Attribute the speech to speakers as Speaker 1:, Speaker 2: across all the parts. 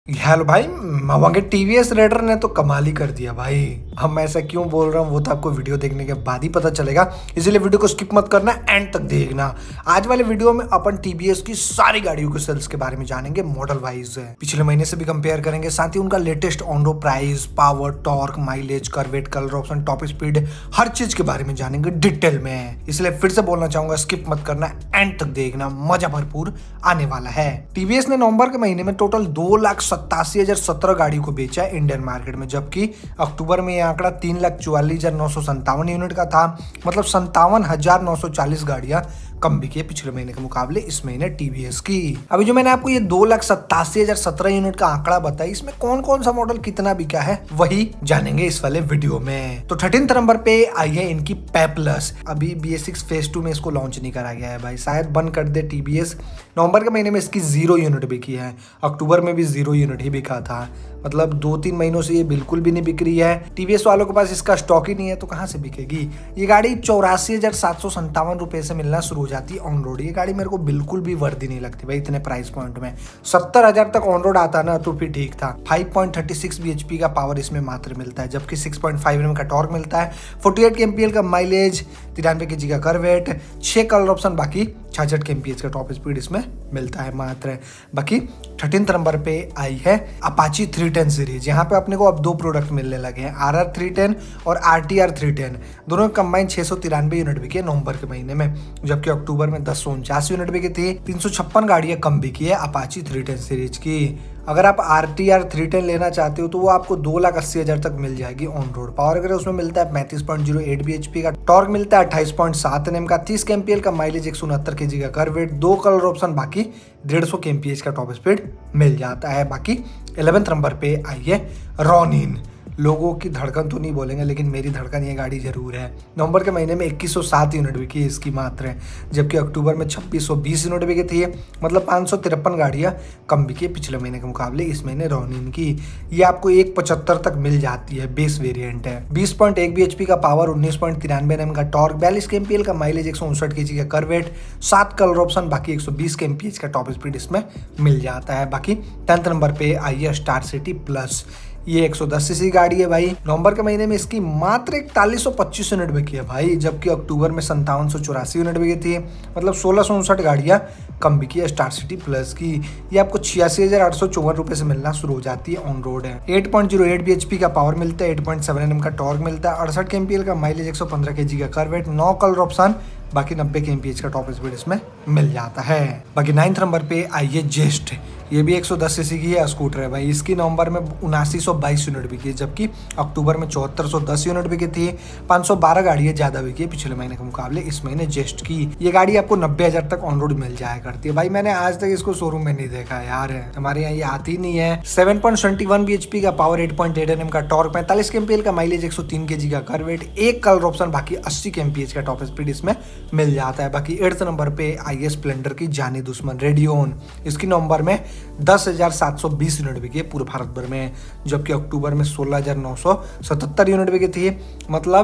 Speaker 1: Hello भाई। मवांगे TVS raider ने तो कमाल ही कर दिया भाई। हम ऐसा क्यों बोल रहा हूँ वो तो आपको वीडियो देखने के बाद ही पता चलेगा, इसलिए वीडियो को स्किप मत करना, एंड तक देखना। आज वाले वीडियो में अपन टीवीएस की सारी गाड़ियों के सेल्स के बारे में जानेंगे, मॉडल वाइज पिछले महीने से भी कंपेयर करेंगे, साथ ही उनका latest on road price, power, torque, mileage, kerb weight, colour option, top speed, हर चीज के बारे में जानेंगे डिटेल में। इसलिए फिर से बोलना चाहूंगा, स्किप मत करना, एंड तक देखना, मजा भरपूर आने वाला है। टीवीएस ने नवंबर के महीने में टोटल 2,87,017 गाड़ी को बेचा है इंडियन मार्केट में, जबकि अक्टूबर में यह आंकड़ा 3,44,957 यूनिट का था। मतलब 57,940 गाड़ियां कम बिकी है पिछले महीने के मुकाबले इस महीने टीवीएस की। अभी जो मैंने आपको ये 2,87,017 यूनिट का आंकड़ा बताया, इसमें कौन कौन सा मॉडल कितना बिका है वही जानेंगे इस वाले वीडियो में। तो 13th नंबर पे आई है इनकी पेप्लस। अभी BS6 फेज 2 में इसको लॉन्च नहीं करा गया है भाई, शायद बंद कर दे टीवीएस। नवंबर के महीने में इसकी 0 यूनिट बिकी है, अक्टूबर में भी 0 यूनिट ही बिका था। मतलब 2-3 महीनों से ये बिल्कुल भी नहीं बिक रही है। टीवीएस वालों के पास इसका स्टॉक ही नहीं है तो कहां से बिकेगी। ये गाड़ी 84,757 रुपए से मिलना शुरू हो जाती है ऑन रोड। ये गाड़ी मेरे को बिल्कुल भी वर्दी नहीं लगती भाई इतने प्राइस पॉइंट में। 70,000 तक ऑन रोड आता ना तो फिर ठीक था। 5.36 bhp का पावर इसमें मात्र मिलता है, जबकि 6.5 Nm का टॉर्क मिलता है, 48 kmpl का माइलेज, 93 kg का करवेट, 6 कलर ऑप्शन, बाकी 66 kmph का टॉप स्पीड इसमें मिलता है मात्र। बाकी 13th नंबर पे आई है अपाची 310 सीरीज। यहाँ पे अपने को अब 2 प्रोडक्ट मिलने लगे हैं, RR 310 और RTR 310। दोनों कंबाइन 693 यूनिट बिकी नवंबर के महीने में, जबकि अक्टूबर में 1049 यूनिट बिकी थी। 356 गाड़ियां कम बिकी है अपाची 310 सीरीज की। अगर आप RTR 310 लेना चाहते हो तो वो आपको 2,80,000 तक मिल जाएगी ऑन रोड। पावर अगर उसमें मिलता है 35.08 bhp का, टॉर्क मिलता है 28.7 Nm का, 30 kmpl का माइलेज, 169 kg का करवेट, 2 कलर ऑप्शन, बाकी 150 kmph का टॉप स्पीड मिल जाता है। बाकी 11th नंबर पे आई है रोनिन। लोगों की धड़कन तो नहीं बोलेंगे, लेकिन मेरी धड़कन ये गाड़ी जरूर है। नवंबर के महीने में 2107 यूनिट बिकी इसकी मात्र, जबकि अक्टूबर में 2620 यूनिट बिकी थी। मतलब 553 गाड़ियां कम बिकी पिछले महीने के मुकाबले इस महीने रोनिन की। ये आपको 175 तक मिल जाती है, बेस वेरिएंट है। 20.1 bhp का पावर, 19.93 Nm का टॉर्क, 42 kmpl का माइलेज, 159 kg का करवेट, 7 कलर ऑप्शन, बाकी 120 kmph का टॉप स्पीड इसमें मिल जाता है। बाकी 10th नंबर पे आई है स्टार सिटी प्लस। ये 110 सीसी गाड़ी है भाई। नवंबर के महीने में इसकी मात्र 4125 यूनिट बिकी है भाई, जबकि अक्टूबर में 5784 यूनिट बिकी थी। मतलब 1659 गाड़ियां कम बिकी है स्टार सिटी प्लस की। ये आपको 86,854 रुपए से मिलना शुरू हो जाती है ऑन रोड है। 8.08 bhp का पावर मिलता है, 8.7 Nm का टॉर्क मिलता है, 68 kmpl का माइलेज, 115 kg का करवेट, 9 कलर ऑप्शन, बाकी 90 kmph का टॉप स्पीड इसमें मिल जाता है। बाकी 9th नंबर पे आई है जेस्ट। ये भी 110 सीसी की है, स्कूटर है भाई। इसकी नवंबर में 7922 यूनिट बिकी है, जबकि अक्टूबर में 7410 यूनिट बिकी थी। 512 गाड़ियां ज्यादा बिकी है पिछले महीने के मुकाबले इस महीने जेस्ट की। ये गाड़ी आपको 90,000 तक ऑन रोड मिल जाया करती है भाई। मैंने आज तक इसको शोरूम में नहीं देखा यार, हमारे यहाँ ये आती नहीं है। 7.21 bhp का पावर, 8.8 Nm का टॉर्क, 45 kmpl का माइलेज, 103 kg का करवेट, 1 कलर ऑप्शन, बाकी 80 kmph का टॉप स्पीड इसमें मिल जाता है। बाकी 8th नंबर पे आई है स्प्लेंडर की जानी दुश्मन रेडियोन। इसकी नवंबर में 10,720 यूनिट बिकी है पूरे भारत भर में, जबकि अक्टूबर में 16,977 यूनिट बिकी थी। मतलब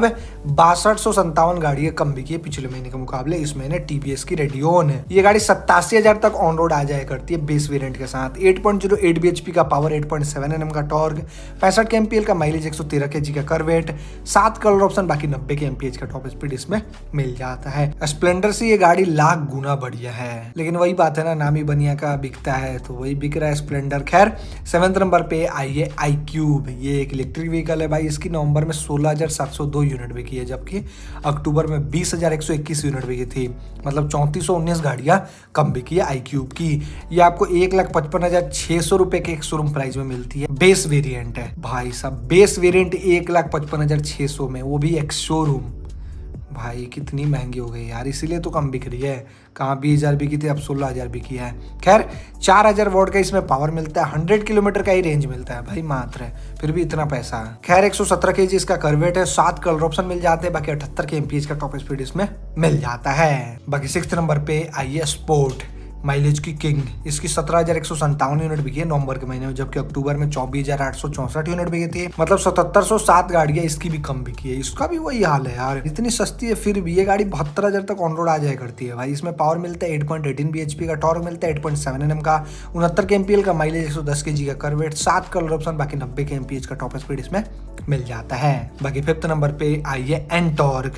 Speaker 1: 6257 गाड़ियां कम बिकी है पिछले महीने के मुकाबले इस महीने टीवीएस की रेडियोन है। ये गाड़ी 87,000 तक ऑन रोड आ जाया करती है बेस वेरिएंट के साथ। 8.08 bhp का पावर, 8.7 Nm का टॉर्क, 65 kmpl का माइलेज, 113 kg का करवेट, 7 कलर ऑप्शन, बाकी 90 kmph का टॉप स्पीड इसमें मिल जाता है। स्प्लेंडर से ये गाड़ी लाख गुना बढ़िया है, लेकिन वही बात है ना, नामी बनिया का बिकता है तो वही बिक रहा है स्प्लेंडर। खैर 7th नंबर पे आई है iQube। ये एक इलेक्ट्रिक व्हीकल है भाई। इसकी नवंबर में 16,702 यूनिट बिकी है, जबकि अक्टूबर में 20,121 यूनिट बिकी थी। मतलब 3419 गाड़ियां कम बिकी है iQube की। ये आपको 1,55,600 रुपए के एक शोरूम प्राइस में मिलती है। बेस वेरिएंट है भाई साहब, बेस वेरिएंट 1,55,600 में, वो भी एक्स शोरूम। भाई कितनी महंगी हो गई यार, इसीलिए तो कम बिक रही है। कहाँ 20,000 बिकी थी, अब 16,000 बिकी है। खैर 4,000 वॉट का इसमें पावर मिलता है, 100 किलोमीटर का ही रेंज मिलता है भाई मात्र, फिर भी इतना पैसा। खैर 117 kg इसका करवेट है, 7 कलर ऑप्शन मिल जाते हैं, बाकी 78 kmph का टॉप स्पीड इसमें मिल जाता है। बाकी 6th नंबर पे आई है स्पोर्ट। माइलेज की किंग। इसकी 17,157 यूनिट बिकी है नवंबर के महीने में, जबकि अक्टूबर में 24,864 यूनिट बिकी थी। मतलब 7707 गाड़ियां इसकी भी कम बिकी है। इसका भी वही हाल है यार, इतनी सस्ती है फिर भी ये गाड़ी 72,000 तक ऑन रोड आ जाया करती है भाई। इसमें पावर मिलता है 8.18 bhp का, टॉर्क मिलता है 8.7 Nm का, 69 kmpl का माइलेज, 110 kg का करवेट, 7 कलर ऑप्शन, बाकी 90 kmph का टॉप स्पीड इसमें मिल जाता है। बाकी 5th नंबर पे आई है एंटॉर्क,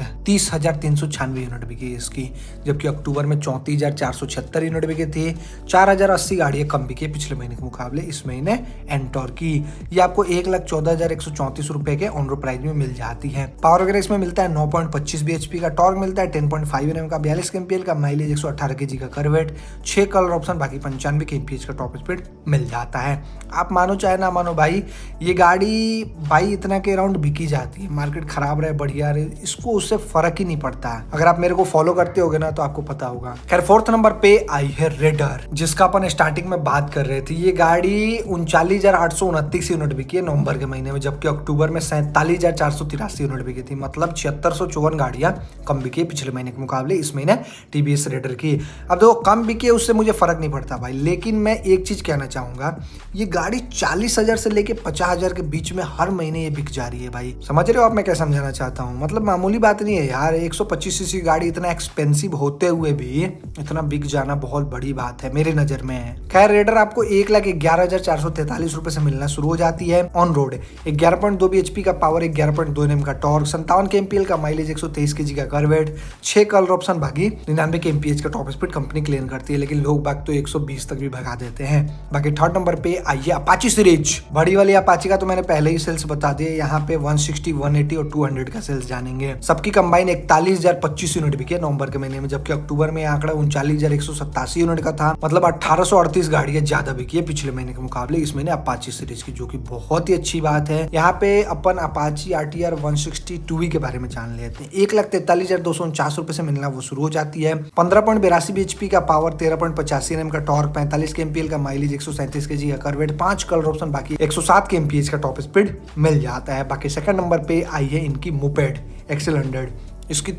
Speaker 1: 30,396 यूनिट बिकी इसकी, जबकि अक्टूबर में 34,476 यूनिट बिकी थी। 4,080 गाड़ियां कम बिकी है पिछले महीने के मुकाबले इस महीने एंटॉर्क की। ये आपको 1,14,134 रुपए के ऑन रोड प्राइस में मिल जाती है। पावर वगैरह इसमें मिलता है 9.25 bhp का, टॉर्क मिलता है 10.5 Nm का, 42 kmpl का माइलेज, 118 kg का करवेट, 6 कलर ऑप्शन, बाकी 95 kmph का टॉप स्पीड मिल जाता है। आप मानो चाहे ना मानो भाई, ये गाड़ी भाई इतना के अराउंड बिकी जाती है। मार्केट खराब रहे बढ़िया रहे, इसको उससे फर्क ही नहीं पड़ता। अगर आप मेरे को फॉलो करते होगे ना तो आपको पता होगा। खैर 4th नंबर पे आई है रेडर, जिसका अपन स्टार्टिंग में बात कर रहे थे। ये गाड़ी 39,829 यूनिट बिकी है नवंबर के महीने में, जबकि अक्टूबर में 47,483 यूनिट बिकी थी। मतलब 7654 गाड़ियां कम बिकी है पिछले महीने के मुकाबले इस महीने टीवीएस रेडर की। अब देखो कम बिकी है उससे मुझे फर्क नहीं पड़ता भाई, लेकिन मैं एक चीज कहना चाहूंगा, ये गाड़ी 40,000 से लेके 50,000 के बीच में हर महीने ये बिक जा रही है भाई। समझ रहे हो आप मैं क्या समझाना चाहता हूँ? मतलब मामूली बात नहीं है यार, 125 सीसी गाड़ी इतना एक्सपेंसिव होते हुए भी इतना बिक जाना बहुत बड़ी बात है मेरी नजर में। खैर रेडर आपको 1,11,443 रुपए से मिलना शुरू हो जाती है ऑन रोड। 11.2 bhp का पावर, 11.2 Nm का टॉर्क, 57 kmpl का माइलेज, 123 kg का करवेट, 6 कलर ऑप्शन, बाकी 99 kmph का टॉप स्पीड कंपनी क्लेम करती है, लेकिन लोग बाग तो 120 तक भी भगा देते हैं। बाकी 3rd नंबर पे आई है अपाची सीरीज। बड़ी वाली अपाची का तो मैंने पहले ही सेल्स बता दिया। यहाँ पे 160, 180 और 200 का सेल्स जानेंगे। सबकी कंबाइन 41,025 यूनिट बिकी है नवंबर के महीने में, जबकि अक्टूबर में आंकड़ा 39,187 यूनिट का था। मतलब 1838 गाड़ियां ज्यादा बिकी है पिछले महीने के मुकाबले इस महीने अपाची सीरीज की, जो कि बहुत ही अच्छी बात है। यहाँ पे अपन अपाची RTR 160 2V के बारे में जान लेते हैं। 1,43,249 रुपए से मिलना वो शुरू हो जाती है। 15.82 bhp का पावर, 13.85 Nm का टॉर्क, 45 kmpl का माइलेज, 137 kg का करवेट, 5 कलर ऑप्शन, बाकी 107 kmph का टॉप स्पीड मिल जाता है। बाकी 2nd नंबर पे आई है इनकी मोपेड XL100। इसकी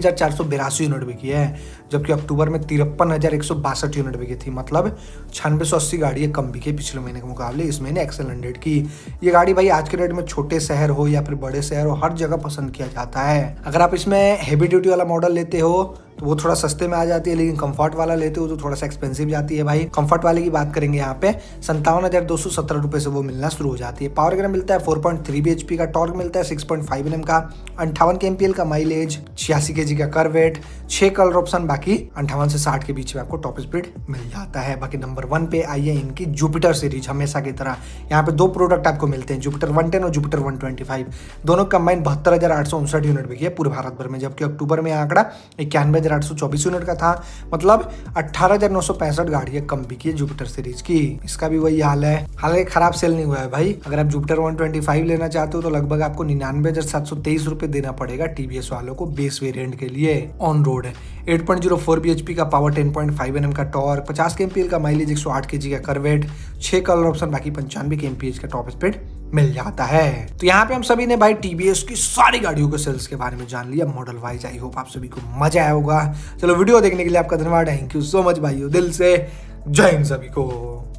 Speaker 1: 43,482 यूनिट बिकी है, जबकि अक्टूबर में 53,162 यूनिट बिकी थी। मतलब 9680 गाड़ियां कम बिकी पिछले महीने के मुकाबले इस महीने XL100 की। ये गाड़ी भाई आज के रेट में छोटे शहर हो या फिर बड़े शहर हो, हर जगह पसंद किया जाता है। अगर आप इसमें हेवी ड्यूटी वाला मॉडल लेते हो तो वो थोड़ा सस्ते में आ जाती है, लेकिन कंफर्ट वाला लेते हो तो थोड़ा सा एक्सपेंसिव जाती है भाई। कंफर्ट वाले की बात करेंगे यहाँ पे 57,217 रुपए से वो मिलना शुरू हो जाती है। पावर वगैरह मिलता है 4.3 bhp का, टॉर्क मिलता है 6.5 Nm का, 58 kmpl का माइलेज, 86 kg का करवेट, 6 कलर ऑप्शन, बाकी 58 से 60 के बीच में आपको टॉप स्पीड मिल जाता है। बाकी नंबर 1 पे आई है इनकी जुपिटर सीरीज। हमेशा की तरह यहाँ पे 2 प्रोडक्ट आपको मिलते हैं, जुपिटर 110 और जुपिटर 125। दोनों कंबाइन 72,859 यूनिट बिकी है पूरे भारत भर में, जबकि अक्टूबर में आंकड़ा 91,824 यूनिट का था। मतलब 18,965 गाड़ियां कम बिकी है जुपिटर सीरीज की। इसका भी वही हाल है, हालांकि खराब सेल नहीं हुआ है भाई। अगर आप जुपिटर 125 लेना चाहते हो तो लगभग आपको 99,723 रुपए देना पड़ेगा टीवीएस वालों को बेस वेरिएंट के लिए। ऑन रोड है 8.04 bhp का पावर, 10.5 Nm का टॉर्क, 50 kmpl का माइलेज, 108 kg का करवेट, 6 कलर ऑप्शन, बाकी 95 kmph का टॉप स्पीड मिल जाता है। तो यहाँ पे हम सभी ने भाई टीवीएस की सारी गाड़ियों के सेल्स के बारे में जान लिया मॉडल वाइज। आई होप आप सभी को मजा आया होगा। चलो वीडियो देखने के लिए आपका धन्यवाद। थैंक यू सो मच भाइयों, दिल से जय हिंद सभी को।